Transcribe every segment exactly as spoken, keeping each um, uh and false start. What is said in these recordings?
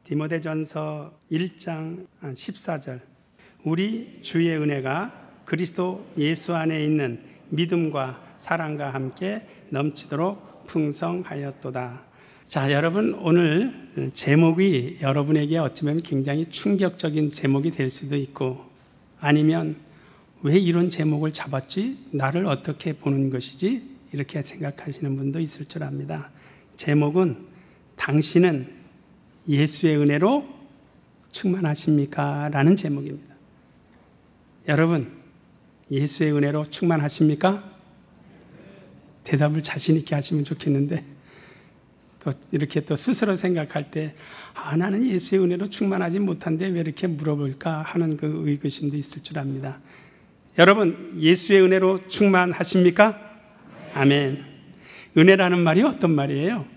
디모데전서 일 장 십사 절, 우리 주의 은혜가 그리스도 예수 안에 있는 믿음과 사랑과 함께 넘치도록 풍성하였도다. 자, 여러분, 오늘 제목이 여러분에게 어쩌면 굉장히 충격적인 제목이 될 수도 있고, 아니면 왜 이런 제목을 잡았지? 나를 어떻게 보는 것이지? 이렇게 생각하시는 분도 있을 줄 압니다. 제목은 당신은 예수의 은혜로 충만하십니까? 라는 제목입니다. 여러분, 예수의 은혜로 충만하십니까? 대답을 자신 있게 하시면 좋겠는데, 또 이렇게 또 스스로 생각할 때, 아, 나는 예수의 은혜로 충만하지 못한데 왜 이렇게 물어볼까 하는 그 의구심도 있을 줄 압니다. 여러분, 예수의 은혜로 충만하십니까? 아멘. 은혜라는 말이 어떤 말이에요?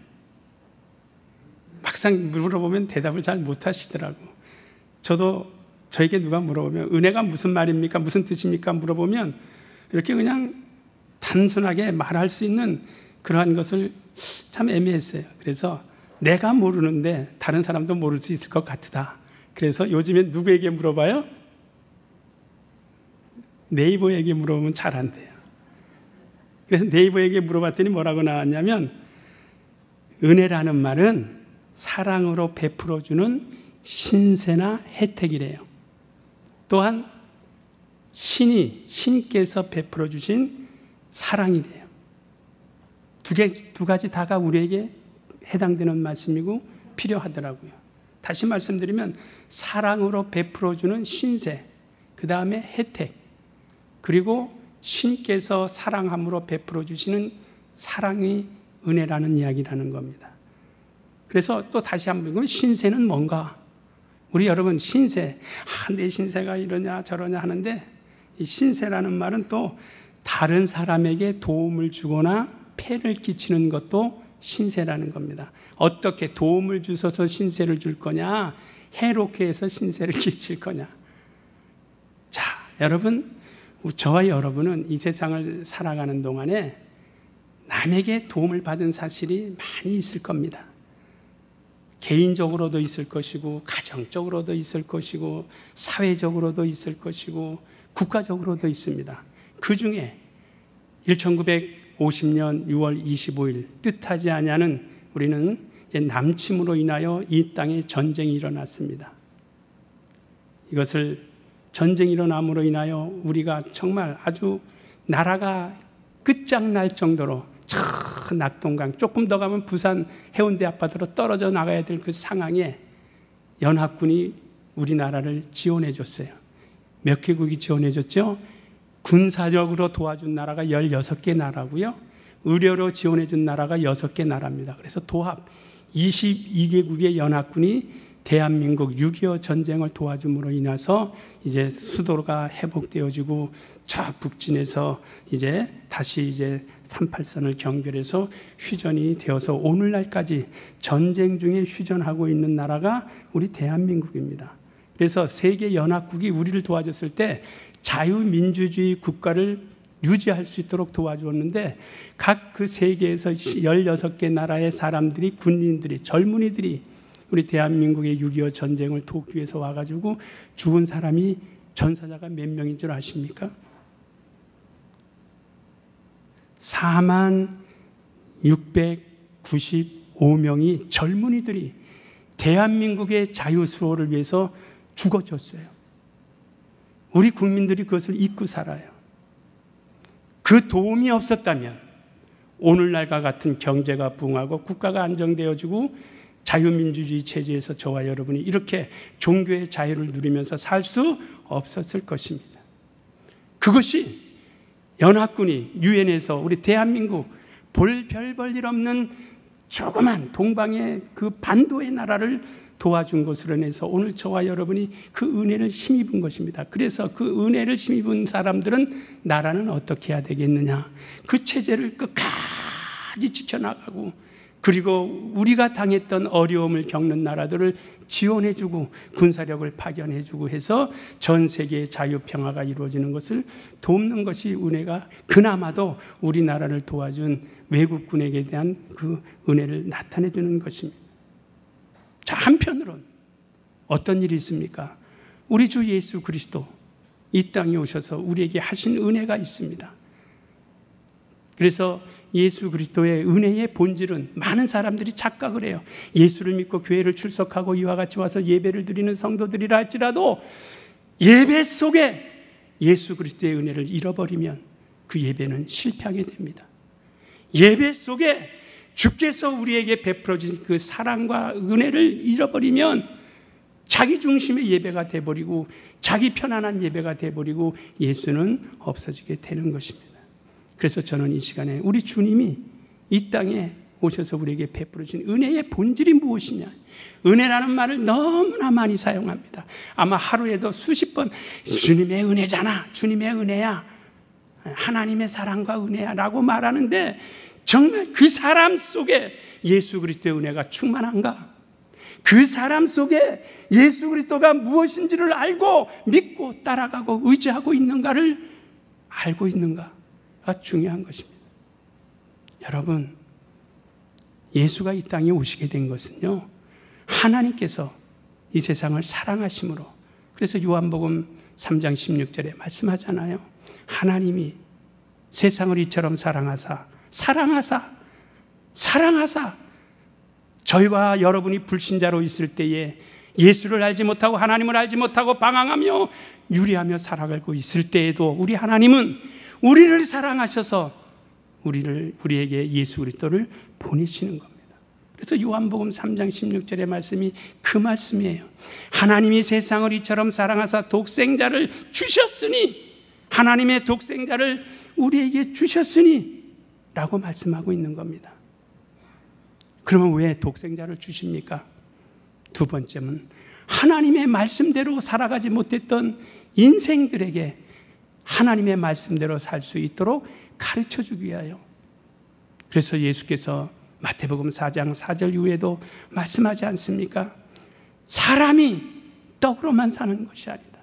막상 물어보면 대답을 잘 못하시더라고. 저도 저에게 누가 물어보면 은혜가 무슨 말입니까? 무슨 뜻입니까? 물어보면 이렇게 그냥 단순하게 말할 수 있는 그러한 것을 참 애매했어요. 그래서 내가 모르는데 다른 사람도 모를 수 있을 것 같다. 그래서 요즘에 누구에게 물어봐요? 네이버에게 물어보면 잘 안 돼요. 그래서 네이버에게 물어봤더니 뭐라고 나왔냐면, 은혜라는 말은 사랑으로 베풀어주는 신세나 혜택이래요. 또한 신이, 신께서 베풀어주신 사랑이래요. 두 개, 두 가지 다가 우리에게 해당되는 말씀이고 필요하더라고요. 다시 말씀드리면, 사랑으로 베풀어주는 신세, 그 다음에 혜택, 그리고 신께서 사랑함으로 베풀어주시는 사랑이 은혜라는 이야기라는 겁니다. 그래서 또 다시 한번 보면, 신세는 뭔가? 우리 여러분, 신세, 아, 내 신세가 이러냐 저러냐 하는데, 이 신세라는 말은 또 다른 사람에게 도움을 주거나 폐를 끼치는 것도 신세라는 겁니다. 어떻게 도움을 주셔서 신세를 줄 거냐, 해롭게 해서 신세를 끼칠 거냐. 자, 여러분, 저와 여러분은 이 세상을 살아가는 동안에 남에게 도움을 받은 사실이 많이 있을 겁니다. 개인적으로도 있을 것이고, 가정적으로도 있을 것이고, 사회적으로도 있을 것이고, 국가적으로도 있습니다. 그 중에 천구백오십 년 유월 이십오일 뜻하지 아니하는 우리는 이제 남침으로 인하여 이 땅에 전쟁이 일어났습니다. 이것을 전쟁이 일어남으로 인하여 우리가 정말 아주 나라가 끝장날 정도로 저 낙동강, 조금 더 가면 부산 해운대 앞바다로 떨어져 나가야 될 그 상황에 연합군이 우리나라를 지원해 줬어요. 몇 개국이 지원해 줬죠? 군사적으로 도와준 나라가 열여섯 개 나라고요. 의료로 지원해 준 나라가 여섯 개 나라입니다. 그래서 도합 이십이 개국의 연합군이 대한민국 육이오 전쟁을 도와줌으로 인해서 이제 수도가 회복되어지고, 저 북진에서 이제 다시 이제 삼팔선을 경결해서 휴전이 되어서 오늘날까지 전쟁 중에 휴전하고 있는 나라가 우리 대한민국입니다. 그래서 세계 연합국이 우리를 도와줬을 때 자유민주주의 국가를 유지할 수 있도록 도와주었는데, 각 그 세계에서 열여섯 개 나라의 사람들이, 군인들이, 젊은이들이 우리 대한민국의 육이오 전쟁을 돕기 위해서 와가지고 죽은 사람이, 전사자가 몇 명인 줄 아십니까? 사만 육백구십오 명이 젊은이들이 대한민국의 자유수호를 위해서 죽어줬어요. 우리 국민들이 그것을 잊고 살아요. 그 도움이 없었다면 오늘날과 같은 경제가 부흥하고 국가가 안정되어지고 자유민주주의 체제에서 저와 여러분이 이렇게 종교의 자유를 누리면서 살 수 없었을 것입니다. 그것이 연합군이 유엔에서 우리 대한민국 볼 별 볼 일 없는 조그만 동방의 그 반도의 나라를 도와준 것으로 인해서 오늘 저와 여러분이 그 은혜를 힘입은 것입니다. 그래서 그 은혜를 힘입은 사람들은 나라는 어떻게 해야 되겠느냐, 그 체제를 끝까지 지켜나가고, 그리고 우리가 당했던 어려움을 겪는 나라들을 지원해주고 군사력을 파견해주고 해서 전 세계의 자유평화가 이루어지는 것을 돕는 것이 은혜가, 그나마도 우리나라를 도와준 외국군에게 대한 그 은혜를 나타내주는 것입니다. 자, 한편으론 어떤 일이 있습니까? 우리 주 예수 그리스도 이 땅에 오셔서 우리에게 하신 은혜가 있습니다. 그래서 예수 그리스도의 은혜의 본질은 많은 사람들이 착각을 해요. 예수를 믿고 교회를 출석하고 이와 같이 와서 예배를 드리는 성도들이라 할지라도 예배 속에 예수 그리스도의 은혜를 잃어버리면 그 예배는 실패하게 됩니다. 예배 속에 주께서 우리에게 베풀어 주신 그 사랑과 은혜를 잃어버리면 자기 중심의 예배가 돼버리고 자기 편안한 예배가 돼버리고 예수는 없어지게 되는 것입니다. 그래서 저는 이 시간에 우리 주님이 이 땅에 오셔서 우리에게 베풀어 주신 은혜의 본질이 무엇이냐, 은혜라는 말을 너무나 많이 사용합니다. 아마 하루에도 수십 번 주님의 은혜잖아, 주님의 은혜야, 하나님의 사랑과 은혜야 라고 말하는데 정말 그 사람 속에 예수 그리스도의 은혜가 충만한가? 그 사람 속에 예수 그리스도가 무엇인지를 알고 믿고 따라가고 의지하고 있는가를 알고 있는가가 중요한 것입니다. 여러분, 예수가 이 땅에 오시게 된 것은요, 하나님께서 이 세상을 사랑하심으로, 그래서 요한복음 삼 장 십육 절에 말씀하잖아요. 하나님이 세상을 이처럼 사랑하사 사랑하사 사랑하사 저희와 여러분이 불신자로 있을 때에 예수를 알지 못하고 하나님을 알지 못하고 방황하며 유리하며 살아가고 있을 때에도 우리 하나님은 우리를 사랑하셔서 우리를, 우리에게 예수 그리스도를 보내시는 겁니다. 그래서 요한복음 삼 장 십육 절의 말씀이 그 말씀이에요. 하나님이 세상을 이처럼 사랑하사 독생자를 주셨으니, 하나님의 독생자를 우리에게 주셨으니 라고 말씀하고 있는 겁니다. 그러면 왜 독생자를 주십니까? 두 번째는 하나님의 말씀대로 살아가지 못했던 인생들에게 하나님의 말씀대로 살 수 있도록 가르쳐 주기 위하여. 그래서 예수께서 마태복음 사 장 사 절 이후에도 말씀하지 않습니까? 사람이 떡으로만 사는 것이 아니다.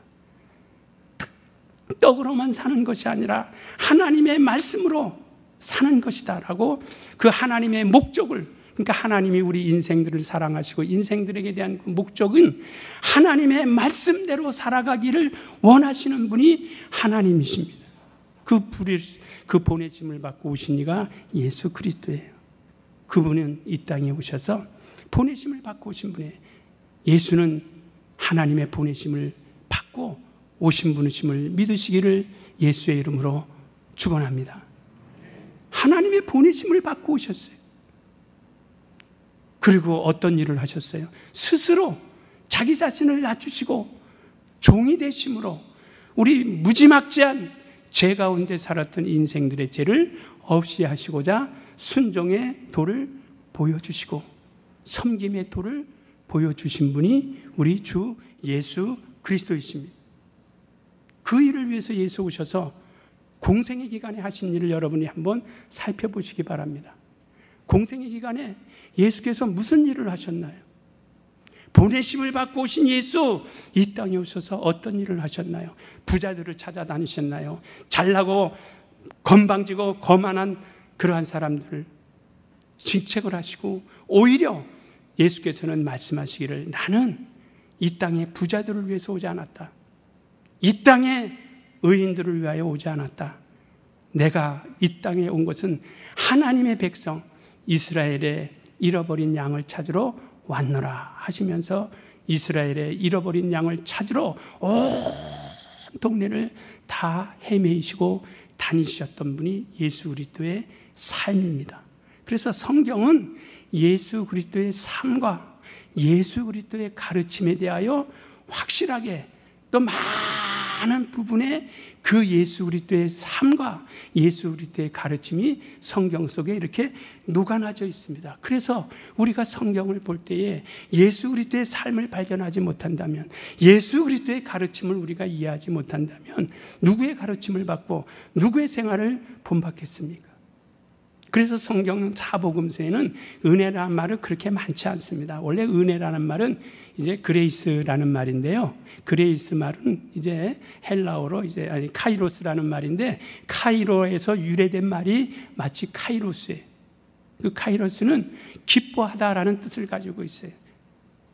떡으로만 사는 것이 아니라 하나님의 말씀으로 사는 것이다 라고 그 하나님의 목적을, 그러니까 하나님이 우리 인생들을 사랑하시고 인생들에게 대한 그 목적은 하나님의 말씀대로 살아가기를 원하시는 분이 하나님이십니다. 그 불이, 그 보내심을 받고 오신 이가 예수 그리스도예요. 그분은 이 땅에 오셔서 보내심을 받고 오신 분이에요. 예수는 하나님의 보내심을 받고 오신 분이심을 믿으시기를 예수의 이름으로 축원합니다. 하나님의 보내심을 받고 오셨어요. 그리고 어떤 일을 하셨어요? 스스로 자기 자신을 낮추시고 종이 되심으로 우리 무지막지한 죄 가운데 살았던 인생들의 죄를 없이 하시고자 순종의 도를 보여주시고 섬김의 도를 보여주신 분이 우리 주 예수 그리스도이십니다. 그 일을 위해서 예수 오셔서 공생의 기간에 하신 일을 여러분이 한번 살펴보시기 바랍니다. 공생의 기간에 예수께서 무슨 일을 하셨나요? 보내심을 받고 오신 예수, 이 땅에 오셔서 어떤 일을 하셨나요? 부자들을 찾아다니셨나요? 잘나고 건방지고 거만한 그러한 사람들을 직책을 하시고, 오히려 예수께서는 말씀하시기를 나는 이 땅에 부자들을 위해서 오지 않았다. 이 땅에 의인들을 위하여 오지 않았다. 내가 이 땅에 온 것은 하나님의 백성 이스라엘의 잃어버린 양을 찾으러 왔노라 하시면서 이스라엘의 잃어버린 양을 찾으러 온 동네를 다 헤매이시고 다니셨던 분이 예수 그리스도의 삶입니다. 그래서 성경은 예수 그리스도의 삶과 예수 그리스도의 가르침에 대하여 확실하게 또 많은 부분에 그 예수 그리스도의 삶과 예수 그리스도의 가르침이 성경 속에 이렇게 녹아나져 있습니다. 그래서 우리가 성경을 볼 때에 예수 그리스도의 삶을 발견하지 못한다면, 예수 그리스도의 가르침을 우리가 이해하지 못한다면 누구의 가르침을 받고 누구의 생활을 본받겠습니까? 그래서 성경 사복음서에는 은혜라는 말은 그렇게 많지 않습니다. 원래 은혜라는 말은 이제 그레이스라는 말인데요. 그레이스 말은 이제 헬라어로 이제 아니 카이로스라는 말인데, 카이로에서 유래된 말이 마치 카이로스예요. 그 카이로스는 기뻐하다라는 뜻을 가지고 있어요.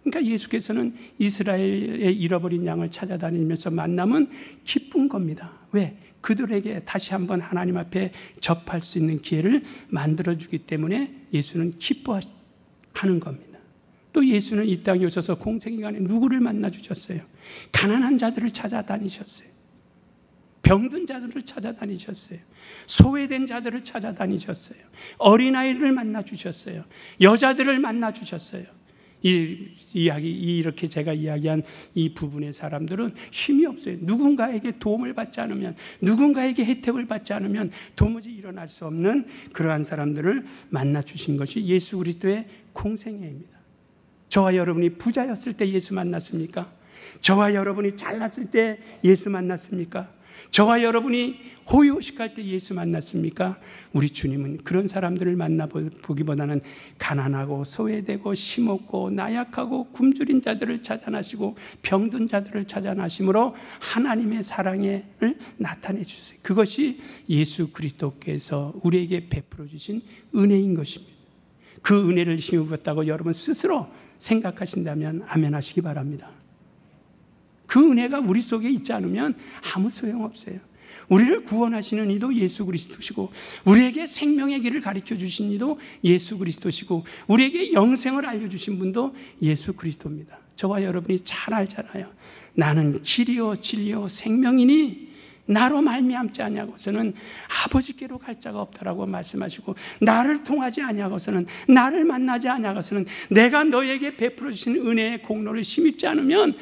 그러니까 예수께서는 이스라엘의 잃어버린 양을 찾아다니면서 만나면 기쁜 겁니다. 왜? 그들에게 다시 한번 하나님 앞에 접할 수 있는 기회를 만들어주기 때문에 예수는 기뻐하는 겁니다. 또 예수는 이 땅에 오셔서 공생애간에 누구를 만나주셨어요? 가난한 자들을 찾아다니셨어요. 병든 자들을 찾아다니셨어요. 소외된 자들을 찾아다니셨어요. 어린아이를 만나주셨어요. 여자들을 만나주셨어요. 이 이야기, 이렇게 제가 이야기한 이 부분의 사람들은 힘이 없어요. 누군가에게 도움을 받지 않으면, 누군가에게 혜택을 받지 않으면 도무지 일어날 수 없는 그러한 사람들을 만나주신 것이 예수 그리스도의 공생애입니다. 저와 여러분이 부자였을 때 예수 만났습니까? 저와 여러분이 잘났을 때 예수 만났습니까? 저와 여러분이 호의호식할 때 예수 만났습니까? 우리 주님은 그런 사람들을 만나보기보다는 가난하고 소외되고 힘없고 나약하고 굶주린 자들을 찾아나시고 병든 자들을 찾아나심으로 하나님의 사랑을 나타내 주세요. 그것이 예수 그리스도께서 우리에게 베풀어 주신 은혜인 것입니다. 그 은혜를 힘입었다고 여러분 스스로 생각하신다면 아멘 하시기 바랍니다. 그 은혜가 우리 속에 있지 않으면 아무 소용없어요. 우리를 구원하시는 이도 예수 그리스도시고, 우리에게 생명의 길을 가르쳐 주신 이도 예수 그리스도시고, 우리에게 영생을 알려주신 분도 예수 그리스도입니다. 저와 여러분이 잘 알잖아요. 나는 길이요 진리요 생명이니 나로 말미암지 아니하고서는 아버지께로 갈 자가 없다라고 말씀하시고, 나를 통하지 아니하고서는, 나를 만나지 아니하고서는, 내가 너에게 베풀어 주신 은혜의 공로를 힘입지 않으면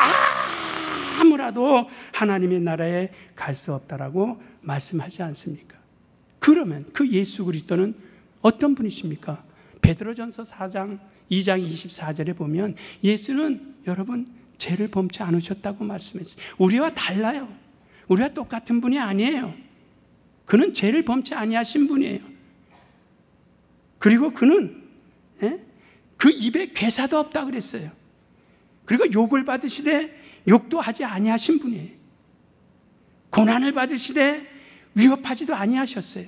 아무라도 하나님의 나라에 갈 수 없다라고 말씀하지 않습니까? 그러면 그 예수 그리스도는 어떤 분이십니까? 베드로전서 사 장 이 장 이십사 절에 보면 예수는 여러분 죄를 범치 않으셨다고 말씀했어요. 우리와 달라요. 우리가 똑같은 분이 아니에요. 그는 죄를 범치 아니하신 분이에요. 그리고 그는 예? 그 입에 괴사도 없다 그랬어요. 그리고 욕을 받으시되 욕도 하지 아니하신 분이에요. 고난을 받으시되 위협하지도 아니하셨어요.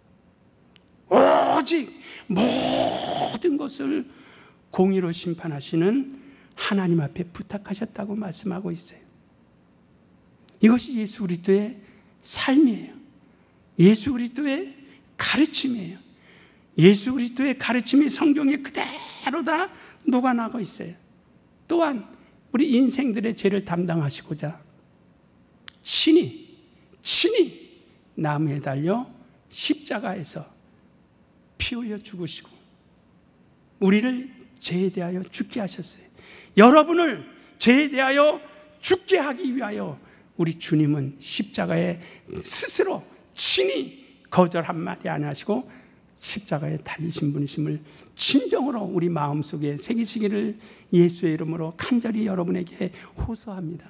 오직 모든 것을 공의로 심판하시는 하나님 앞에 부탁하셨다고 말씀하고 있어요. 이것이 예수 그리스도의 삶이에요. 예수 그리스도의 가르침이에요. 예수 그리스도의 가르침이 성경에 그대로 다 녹아나고 있어요. 또한 우리 인생들의 죄를 담당하시고자 친히 친히 나무에 달려 십자가에서 피 흘려 죽으시고 우리를 죄에 대하여 죽게 하셨어요. 여러분을 죄에 대하여 죽게 하기 위하여 우리 주님은 십자가에 스스로 친히 거절 한마디 안 하시고 십자가에 달리신 분이심을 진정으로 우리 마음속에 새기시기를 예수의 이름으로 간절히 여러분에게 호소합니다.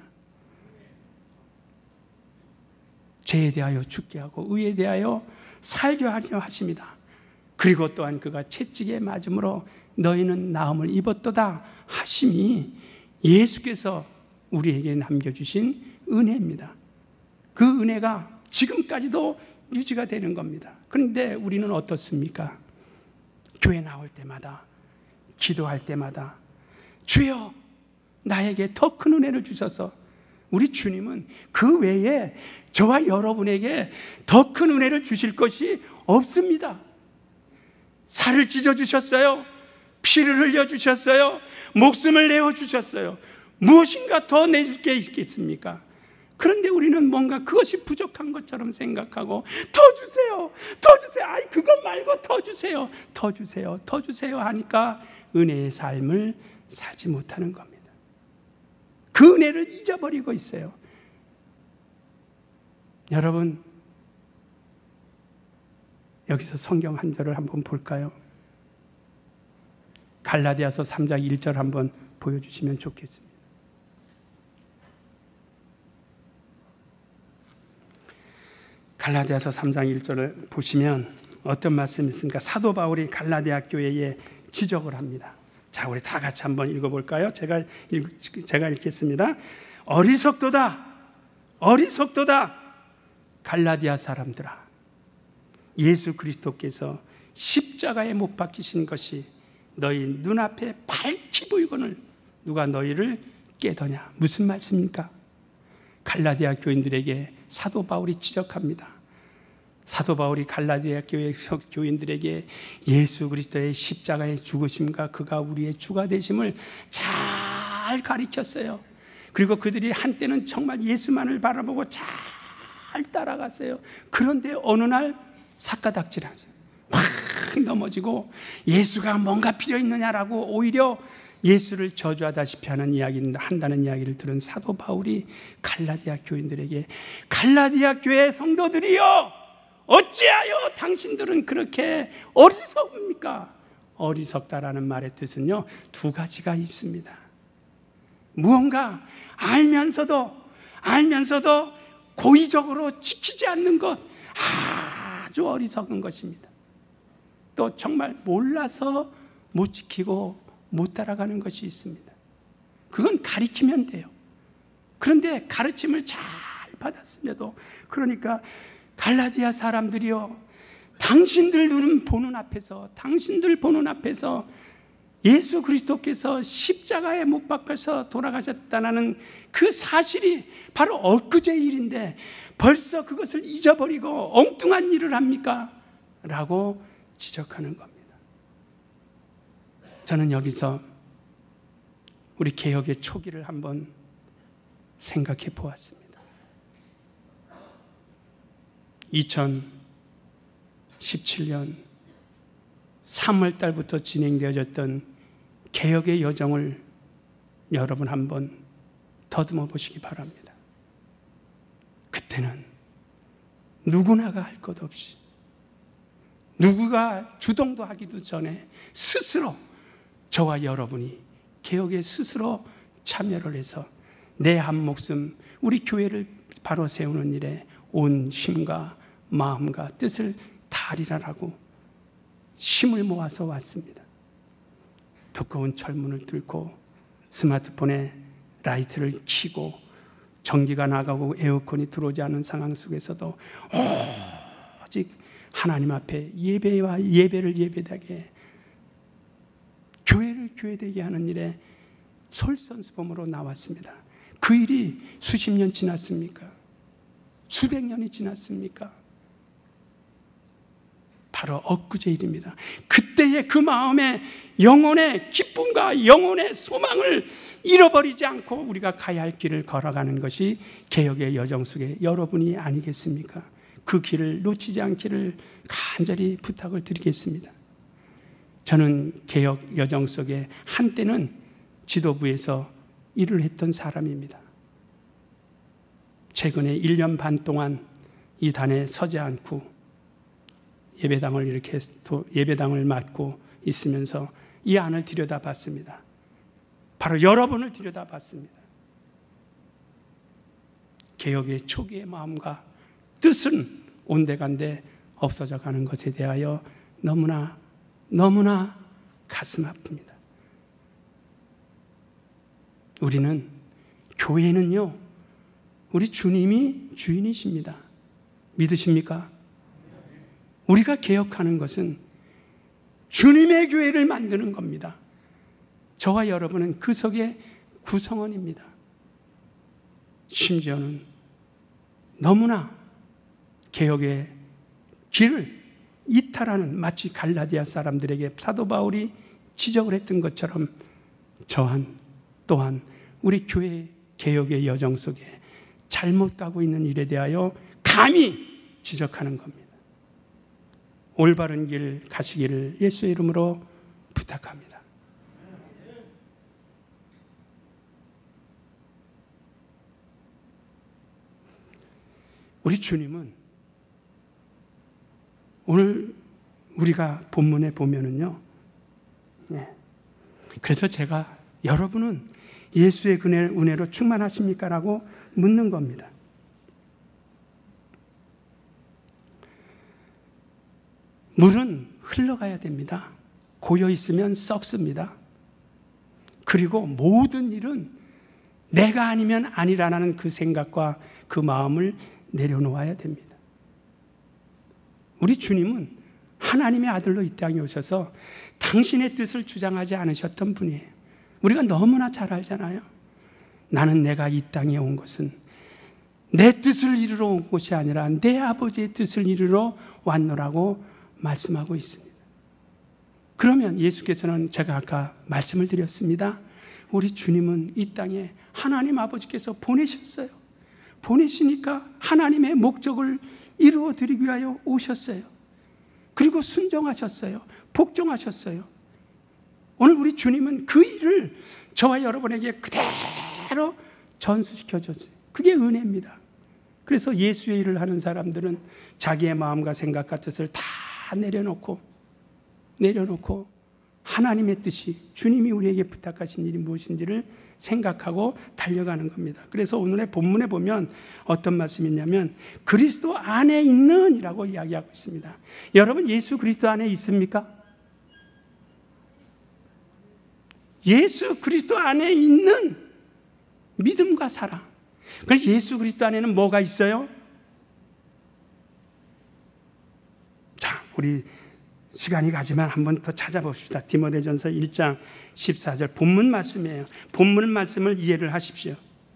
죄에 대하여 죽게 하고 의에 대하여 살게 하려 하십니다. 그리고 또한 그가 채찍에 맞음으로 너희는 나음을 입었도다 하심이 예수께서 우리에게 남겨주신 은혜입니다. 그 은혜가 지금까지도 유지가 되는 겁니다. 그런데 우리는 어떻습니까? 교회 나올 때마다, 기도할 때마다 주여 나에게 더 큰 은혜를 주셔서, 우리 주님은 그 외에 저와 여러분에게 더 큰 은혜를 주실 것이 없습니다. 살을 찢어주셨어요. 피를 흘려주셨어요. 목숨을 내어주셨어요. 무엇인가 더 내줄 게 있겠습니까? 그런데 우리는 뭔가 그것이 부족한 것처럼 생각하고 더 주세요, 더 주세요, 아이 그것 말고 더 주세요, 더 주세요, 더 주세요 하니까 은혜의 삶을 살지 못하는 겁니다. 그 은혜를 잊어버리고 있어요. 여러분, 여기서 성경 한 절을 한번 볼까요? 갈라디아서 삼 장 일 절 한번 보여주시면 좋겠습니다. 갈라디아서 삼 장 일 절을 보시면 어떤 말씀이 있습니까? 사도 바울이 갈라디아 교회에 지적을 합니다. 자, 우리 다 같이 한번 읽어볼까요? 제가, 읽, 제가 읽겠습니다. 어리석도다, 어리석도다, 갈라디아 사람들아. 예수 그리스도께서 십자가에 못 박히신 것이 너희 눈앞에 밝히 보이거늘 누가 너희를 깨더냐. 무슨 말씀입니까? 갈라디아 교인들에게 사도 바울이 지적합니다. 사도 바울이 갈라디아 교회 교인들에게 예수 그리스도의 십자가의 죽으심과 그가 우리의 주가 되심을 잘 가르쳤어요. 그리고 그들이 한때는 정말 예수만을 바라보고 잘 따라갔어요. 그런데 어느 날 삿가닥질하죠. 확 넘어지고 예수가 뭔가 필요 있느냐라고 오히려 예수를 저주하다시피 하는 이야기를 한다는 이야기를 들은 사도 바울이 갈라디아 교인들에게 갈라디아 교회 성도들이여 어찌하여 당신들은 그렇게 어리석습니까? 어리석다라는 말의 뜻은요 두 가지가 있습니다. 무언가 알면서도 알면서도 고의적으로 지키지 않는 것 아주 어리석은 것입니다. 또 정말 몰라서 못 지키고 못 따라가는 것이 있습니다. 그건 가리키면 돼요. 그런데 가르침을 잘 받았음에도 그러니까 갈라디아 사람들이요 당신들 눈은 보는 앞에서 당신들 보는 앞에서 예수 그리스도께서 십자가에 못 박혀서 돌아가셨다는 그 사실이 바로 엊그제 일인데 벌써 그것을 잊어버리고 엉뚱한 일을 합니까? 라고 지적하는 겁니다. 저는 여기서 우리 개혁의 초기를 한번 생각해 보았습니다. 이천십칠 년 삼월 달부터 진행되어졌던 개혁의 여정을 여러분 한번 더듬어 보시기 바랍니다. 그때는 누구나가 할 것 없이 누구가 주동도 하기도 전에 스스로 저와 여러분이 개혁에 스스로 참여를 해서 내 한 목숨 우리 교회를 바로 세우는 일에 온 힘과 마음과 뜻을 다하리라라고 힘을 모아서 왔습니다. 두꺼운 철문을 뚫고 스마트폰에 라이트를 켜고 전기가 나가고 에어컨이 들어오지 않은 상황 속에서도 오직 하나님 앞에 예배와 예배를 예배되게 교회를 교회되게 하는 일에 솔선수범으로 나왔습니다. 그 일이 수십 년 지났습니까? 수백 년이 지났습니까? 바로 엊그제 일입니다. 그때의 그 마음에 영혼의 기쁨과 영혼의 소망을 잃어버리지 않고 우리가 가야 할 길을 걸어가는 것이 개혁의 여정 속에 여러분이 아니겠습니까? 그 길을 놓치지 않기를 간절히 부탁을 드리겠습니다. 저는 개혁 여정 속에 한때는 지도부에서 일을 했던 사람입니다. 최근에 일 년 반 동안 이 단에 서지 않고 예배당을 이렇게 예배당을 맡고 있으면서 이 안을 들여다봤습니다. 바로 여러분을 들여다봤습니다. 개혁의 초기의 마음과 뜻은 온데간데 없어져 가는 것에 대하여 너무나 너무나 가슴 아픕니다. 우리는 교회는요 우리 주님이 주인이십니다. 믿으십니까? 우리가 개혁하는 것은 주님의 교회를 만드는 겁니다. 저와 여러분은 그 속의 구성원입니다. 심지어는 너무나 개혁의 길을 이탈하는 마치 갈라디아 사람들에게 사도 바울이 지적을 했던 것처럼 저한 또한 우리 교회 개혁의 여정 속에 잘못 가고 있는 일에 대하여 감히 지적하는 겁니다. 올바른 길 가시기를 예수의 이름으로 부탁합니다. 우리 주님은 오늘 우리가 본문에 보면은요, 네. 그래서 제가 여러분은 예수의 은혜로 충만하십니까? 라고 묻는 겁니다. 물은 흘러가야 됩니다. 고여 있으면 썩습니다. 그리고 모든 일은 내가 아니면 아니라는 그 생각과 그 마음을 내려놓아야 됩니다. 우리 주님은 하나님의 아들로 이 땅에 오셔서 당신의 뜻을 주장하지 않으셨던 분이에요. 우리가 너무나 잘 알잖아요. 나는 내가 이 땅에 온 것은 내 뜻을 이루러 온 것이 아니라 내 아버지의 뜻을 이루러 왔노라고 말씀하고 있습니다. 그러면 예수께서는, 제가 아까 말씀을 드렸습니다, 우리 주님은 이 땅에 하나님 아버지께서 보내셨어요. 보내시니까 하나님의 목적을 이루어 드리기 위하여 오셨어요. 그리고 순종하셨어요. 복종하셨어요. 오늘 우리 주님은 그 일을 저와 여러분에게 그대로 전수시켜 줬어요. 그게 은혜입니다. 그래서 예수의 일을 하는 사람들은 자기의 마음과 생각과 뜻을 다 내려놓고 내려놓고 하나님의 뜻이, 주님이 우리에게 부탁하신 일이 무엇인지를 생각하고 달려가는 겁니다. 그래서 오늘의 본문에 보면 어떤 말씀이 있냐면 그리스도 안에 있는 이라고 이야기하고 있습니다. 여러분, 예수 그리스도 안에 있습니까? 예수 그리스도 안에 있는 믿음과 사랑. 그래서 예수 그리스도 안에는 뭐가 있어요? 자, 우리 시간이 가지만 한번 더 찾아봅시다. 디모데전서 일 장 십사 절 본문 말씀이에요. 본문 말씀을 이해를 하십시오.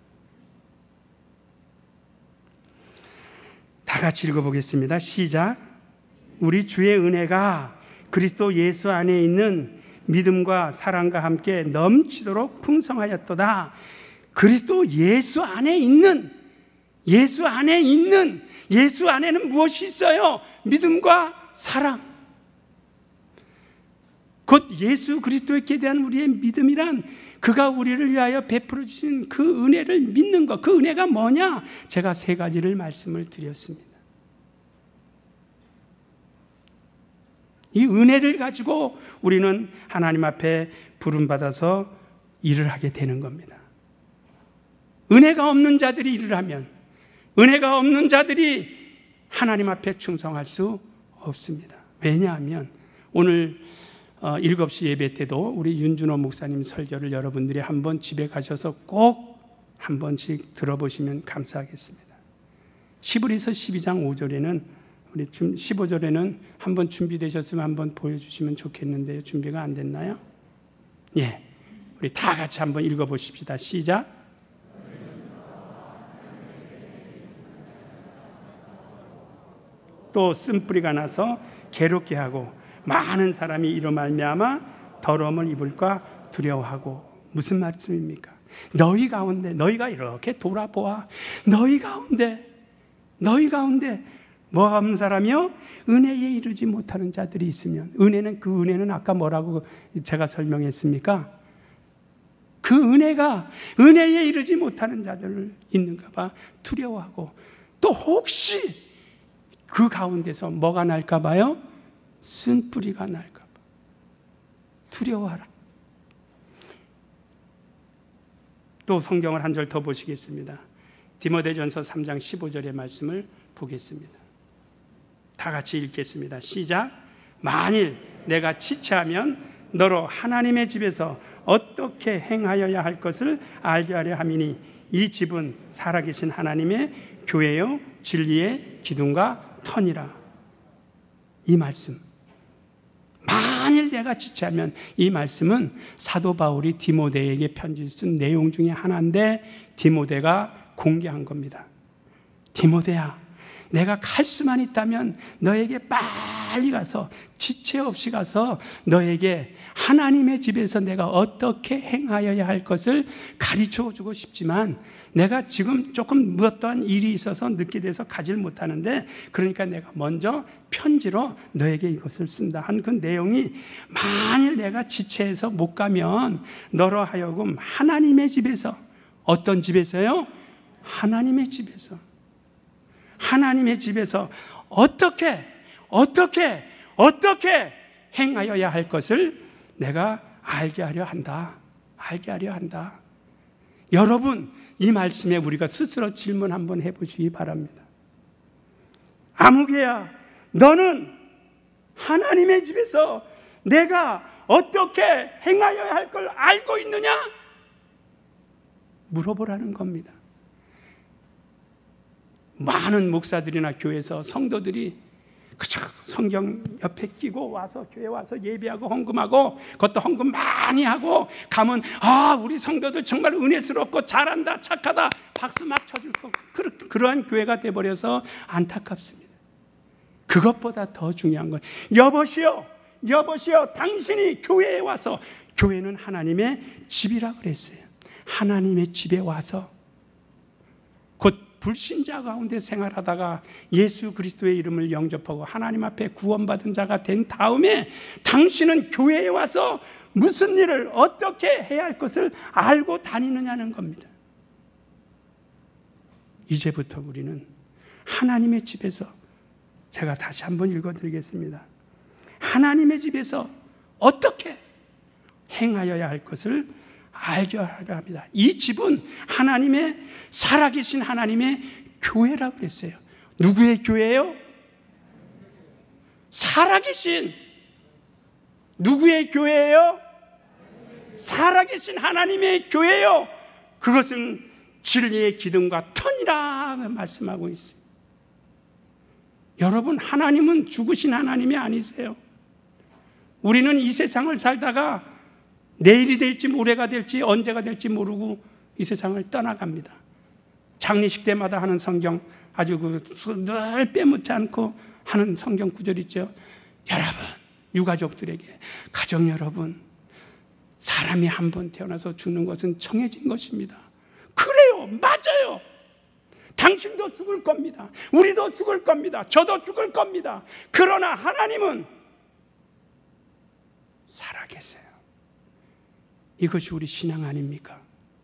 다 같이 읽어보겠습니다. 시작. 우리 주의 은혜가 그리스도 예수 안에 있는 믿음과 사랑과 함께 넘치도록 풍성하였도다. 그리스도 예수 안에 있는, 예수 안에 있는, 예수 안에는 무엇이 있어요? 믿음과 사랑. 곧 예수 그리스도께 대한 우리의 믿음이란 그가 우리를 위하여 베풀어 주신 그 은혜를 믿는 것. 그 은혜가 뭐냐? 제가 세 가지를 말씀을 드렸습니다. 이 은혜를 가지고 우리는 하나님 앞에 부름받아서 일을 하게 되는 겁니다. 은혜가 없는 자들이 일을 하면, 은혜가 없는 자들이 하나님 앞에 충성할 수 없습니다. 왜냐하면 오늘 일곱 시 예배 때도 우리 윤준호 목사님 설교를 여러분들이 한번 집에 가셔서 꼭 한 번씩 들어보시면 감사하겠습니다. 히브리서 십이 장 오 절에는, 우리 십오 절에는 한번 준비되셨으면 한번 보여주시면 좋겠는데요. 준비가 안 됐나요? 예, 우리 다 같이 한번 읽어보십시다. 시작. 또 쓴뿌리가 나서 괴롭게 하고 많은 사람이 이로 말미암아 더러움을 입을까 두려워하고. 무슨 말씀입니까? 너희 가운데, 너희가 이렇게 돌아보아, 너희 가운데 너희 가운데 뭐가 없는 사람이요? 은혜에 이르지 못하는 자들이 있으면, 은혜는, 그 은혜는 아까 뭐라고 제가 설명했습니까? 그 은혜가 은혜에 이르지 못하는 자들 있는가 봐 두려워하고, 또 혹시 그 가운데서 뭐가 날까 봐요? 쓴뿌리가 날까 봐 두려워하라. 또 성경을 한 절 더 보시겠습니다. 디모데전서 삼 장 십오 절의 말씀을 보겠습니다. 다 같이 읽겠습니다. 시작. 만일 내가 지체하면 너로 하나님의 집에서 어떻게 행하여야 할 것을 알게 하려 함이니 이 집은 살아계신 하나님의 교회요 진리의 기둥과 터니라. 이 말씀, 만일 내가 지체하면, 이 말씀은 사도 바울이 디모데에게 편지를 쓴 내용 중에 하나인데 디모데가 공개한 겁니다. 디모데야, 내가 갈 수만 있다면 너에게 빨리 가서, 지체 없이 가서 너에게 하나님의 집에서 내가 어떻게 행하여야 할 것을 가르쳐 주고 싶지만 내가 지금 조금 무엇떠한 일이 있어서 늦게 돼서 가질 못하는데, 그러니까 내가 먼저 편지로 너에게 이것을 쓴다 한 그 내용이, 만일 내가 지체해서 못 가면 너로 하여금 하나님의 집에서, 어떤 집에서요? 하나님의 집에서, 하나님의 집에서 어떻게 어떻게 어떻게 행하여야 할 것을 내가 알게 하려 한다. 알게 하려 한다. 여러분, 이 말씀에 우리가 스스로 질문 한번 해보시기 바랍니다. 아무개야, 너는 하나님의 집에서 내가 어떻게 행하여야 할 걸 알고 있느냐? 물어보라는 겁니다. 많은 목사들이나 교회에서 성도들이 그저 성경 옆에 끼고 와서 교회 와서 예배하고 헌금하고, 그것도 헌금 많이 하고 가면 아 우리 성도들 정말 은혜스럽고 잘한다 착하다 박수 막 쳐줄 거고, 그러한 교회가 돼버려서 안타깝습니다. 그것보다 더 중요한 건 여보시오 여보시오 당신이 교회에 와서, 교회는 하나님의 집이라 그랬어요. 하나님의 집에 와서 곧 불신자 가운데 생활하다가 예수 그리스도의 이름을 영접하고 하나님 앞에 구원받은 자가 된 다음에 당신은 교회에 와서 무슨 일을 어떻게 해야 할 것을 알고 다니느냐는 겁니다. 이제부터 우리는 하나님의 집에서, 제가 다시 한번 읽어드리겠습니다. 하나님의 집에서 어떻게 행하여야 할 것을 알게 합니다. 이 집은 하나님의, 살아계신 하나님의 교회라고 그랬어요. 누구의 교회예요? 살아계신 누구의 교회예요? 살아계신 하나님의 교회예요. 그것은 진리의 기둥과 터니라 말씀하고 있어요. 여러분, 하나님은 죽으신 하나님이 아니세요. 우리는 이 세상을 살다가 내일이 될지 모레가 될지 언제가 될지 모르고 이 세상을 떠나갑니다. 장례식 때마다 하는 성경, 아주 그 늘 빼먹지 않고 하는 성경 구절 있죠. 여러분, 유가족들에게, 가족 여러분, 사람이 한 번 태어나서 죽는 것은 정해진 것입니다. 그래요, 맞아요. 당신도 죽을 겁니다. 우리도 죽을 겁니다. 저도 죽을 겁니다. 그러나 하나님은 살아계세요. 이것이 우리 신앙 아닙니까?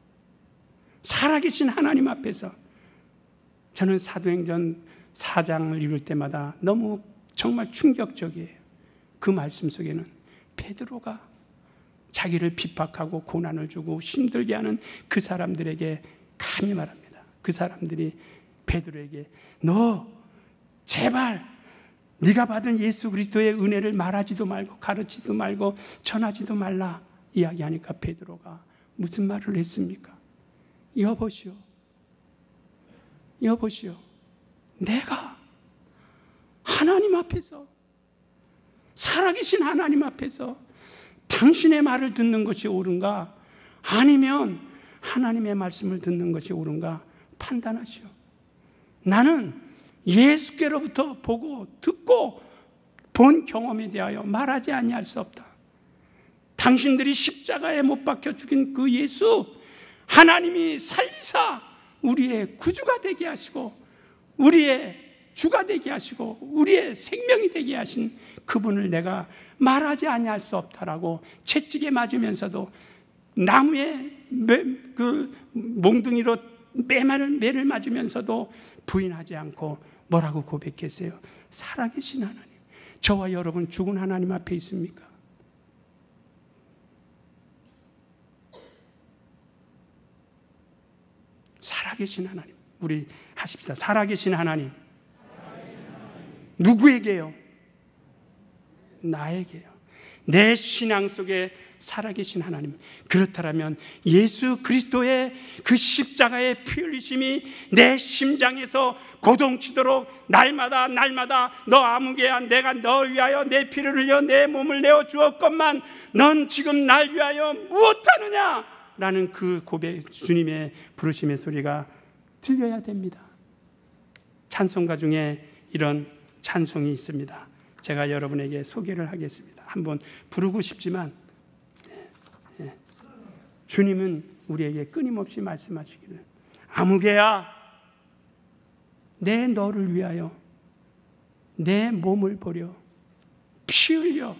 살아계신 하나님 앞에서, 저는 사도행전 사 장을 읽을 때마다 너무 정말 충격적이에요. 그 말씀 속에는 베드로가 자기를 핍박하고 고난을 주고 힘들게 하는 그 사람들에게 감히 말합니다. 그 사람들이 베드로에게 너 제발 네가 받은 예수 그리스도의 은혜를 말하지도 말고 가르치지도 말고 전하지도 말라 이야기하니까 베드로가 무슨 말을 했습니까? 여보시오, 여보시오, 내가 하나님 앞에서, 살아계신 하나님 앞에서 당신의 말을 듣는 것이 옳은가, 아니면 하나님의 말씀을 듣는 것이 옳은가 판단하시오. 나는 예수께로부터 보고 듣고 본 경험에 대하여 말하지 아니할 수 없다. 당신들이 십자가에 못 박혀 죽인 그 예수, 하나님이 살리사 우리의 구주가 되게 하시고 우리의 주가 되게 하시고 우리의 생명이 되게 하신 그분을 내가 말하지 아니할 수 없다라고 채찍에 맞으면서도 나무에 매, 그 몽둥이로 매를, 매를 맞으면서도 부인하지 않고 뭐라고 고백했어요? 살아계신 하나님. 저와 여러분 죽은 하나님 앞에 있습니까? 살아계신 하나님. 우리 하십시다. 살아계신 하나님. 누구에게요? 나에게요. 내 신앙 속에 살아계신 하나님. 그렇다면 예수 그리스도의 그 십자가의 피 흘리심이 내 심장에서 고동치도록 날마다 날마다 너 아무개야, 내가 널 위하여 내 피를 흘려 내 몸을 내어 주었건만 넌 지금 날 위하여 무엇하느냐 라는 그 고백, 주님의 부르심의 소리가 들려야 됩니다. 찬송가 중에 이런 찬송이 있습니다. 제가 여러분에게 소개를 하겠습니다. 한번 부르고 싶지만 주님은 우리에게 끊임없이 말씀하시기를, 아무개야 내 너를 위하여 내 몸을 버려 피 흘려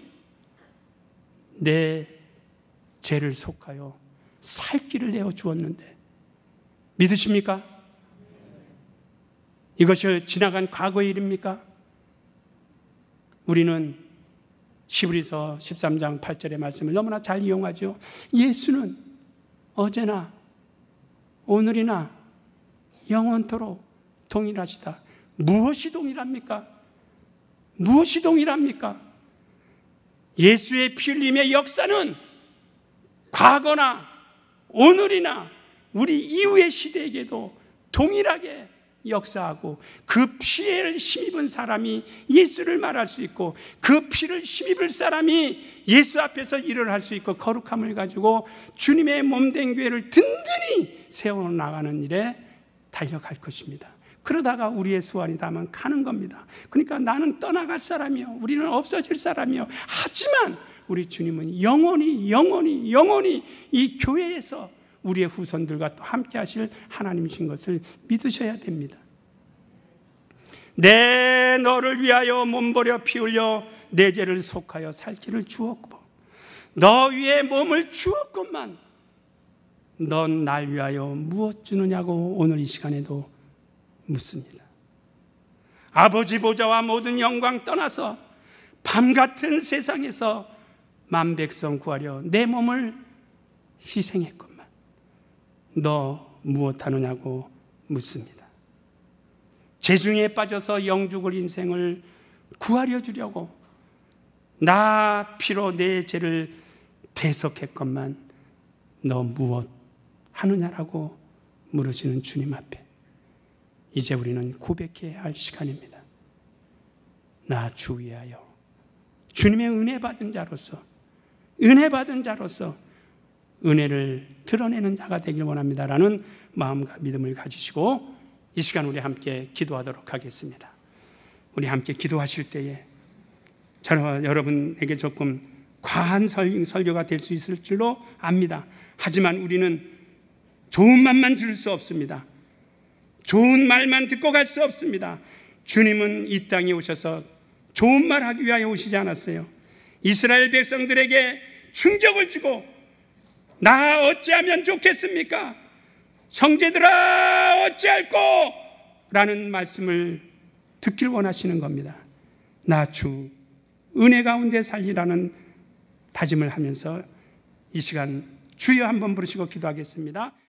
내 죄를 속하여 살 길을 내어 주었는데 믿으십니까? 이것이 지나간 과거의 일입니까? 우리는 히브리서 십삼 장 팔 절의 말씀을 너무나 잘 이용하죠. 예수는 어제나 오늘이나 영원토록 동일하시다. 무엇이 동일합니까? 무엇이 동일합니까? 예수의 피 흘림의 역사는 과거나 오늘이나 우리 이후의 시대에게도 동일하게 역사하고 그 피를 힘입은 사람이 예수를 말할 수 있고 그 피를 힘입을 사람이 예수 앞에서 일을 할 수 있고 거룩함을 가지고 주님의 몸된 교회를 든든히 세워나가는 일에 달려갈 것입니다. 그러다가 우리의 수완이 닿으면 가는 겁니다. 그러니까 나는 떠나갈 사람이요, 우리는 없어질 사람이요, 하지만 우리 주님은 영원히 영원히 영원히 이 교회에서 우리의 후손들과 또 함께 하실 하나님이신 것을 믿으셔야 됩니다. 내 너를 위하여 몸버려 피 흘려 내 죄를 속하여 살 길을 주었고 너 위에 몸을 주었건만 넌 날 위하여 무엇 주느냐고 오늘 이 시간에도 묻습니다. 아버지 보좌와 모든 영광 떠나서 밤같은 세상에서 만백성 구하려 내 몸을 희생했건만 너 무엇하느냐고 묻습니다. 재중에 빠져서 영죽을 인생을 구하려 주려고 나 피로 내 죄를 대속했건만 너 무엇 하느냐라고 물으시는 주님 앞에 이제 우리는 고백해야 할 시간입니다. 나 주 위하여 주님의 은혜 받은 자로서 은혜 받은 자로서 은혜를 드러내는 자가 되길 원합니다라는 마음과 믿음을 가지시고 이 시간 우리 함께 기도하도록 하겠습니다. 우리 함께 기도하실 때에 저와 여러분에게 조금 과한 설교가 될 수 있을 줄로 압니다. 하지만 우리는 좋은 말만 들을 수 없습니다. 좋은 말만 듣고 갈 수 없습니다. 주님은 이 땅에 오셔서 좋은 말 하기 위하여 오시지 않았어요. 이스라엘 백성들에게 충격을 주고 나 어찌하면 좋겠습니까? 형제들아 어찌할꼬? 라는 말씀을 듣길 원하시는 겁니다. 나 주 은혜 가운데 살리라는 다짐을 하면서 이 시간 주여 한번 부르시고 기도하겠습니다.